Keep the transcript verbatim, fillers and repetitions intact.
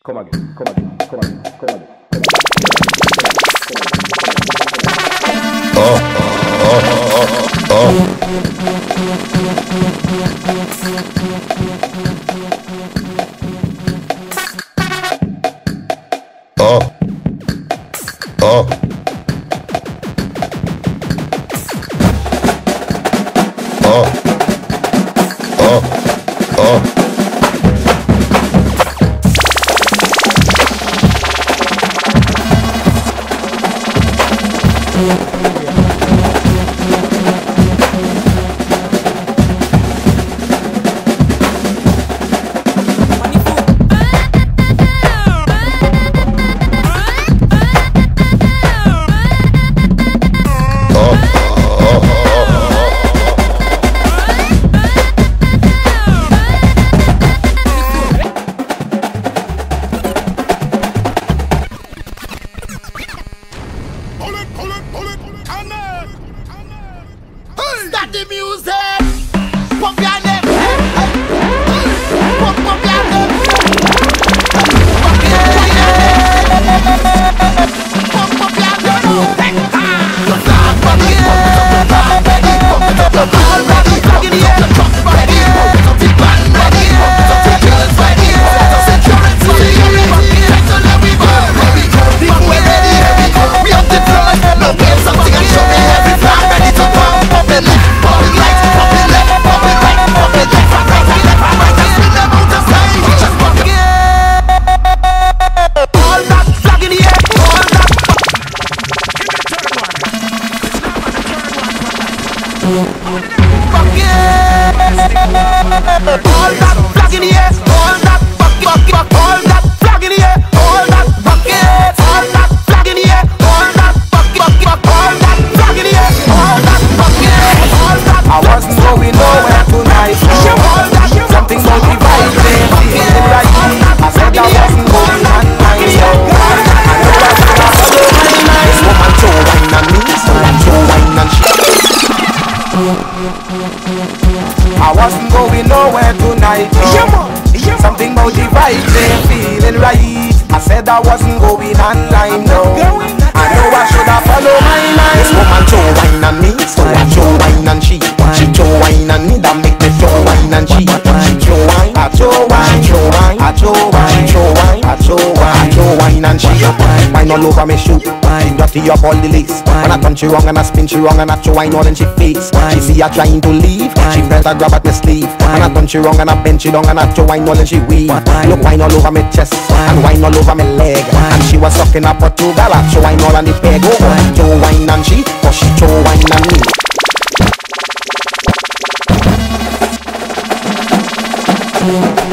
Come again, come again, come again, come again. Oh, oh, oh, oh. Oh, oh. Oh, oh, oh. Start the music. Pump your name. Pump, pump your name. Pump your name. Pump, pump your name. Start bugging. All ready, bugging the air. Trucks ready. The band ready. The girls ready. The security ready. Take the love we burn. People we ready. We on the front. No game something and show me every plan ready to pump. Pump it left. Pump it right. Pump it left. Pump it right. Pump it left. Right, right, left, right. Just spin them out the side. Just pump it. All that flag in the air. All that. Give me the third one. It's now on the third one. Fuck yeah. All that flag in the air. All that fuck, fuck, fuck. All that flag in the air. All that fuck yeah. All that flag in the air. All that fuck, fuck, fuck. All that flag in the air. All that fuck yeah. All that. I wasn't going nowhere tonight. All that. Something so divine, feeling right. I said I wasn't going online, so I know I should have followed my mind. This woman so wine on me, so I'm so wine and she. I wasn't going nowhere tonight. No. Something about the vibe, feeling right. I said I wasn't going online, no. I know I should have followed my mind. This woman so wine on me, so I'm so wine and she. She so wine on me, that make me so wine and she. She so wine, I so wine, she so wine, I so wine, she so wine, I so wine, I so wine and she. Wine all over me shoe, she dirty up all the lace. When I turn she wrong and I spin she wrong and I throw wine all in she face. She see her trying to leave, she press her grab at my sleeve. When I turn she wrong and I bend she down and I throw wine all in she weave. Look wine all over me chest and wine all over me leg. And she was sucking up her two gal, I throw wine all on the peg. Oh, throw wine and she, but she throw wine on me. Yeah.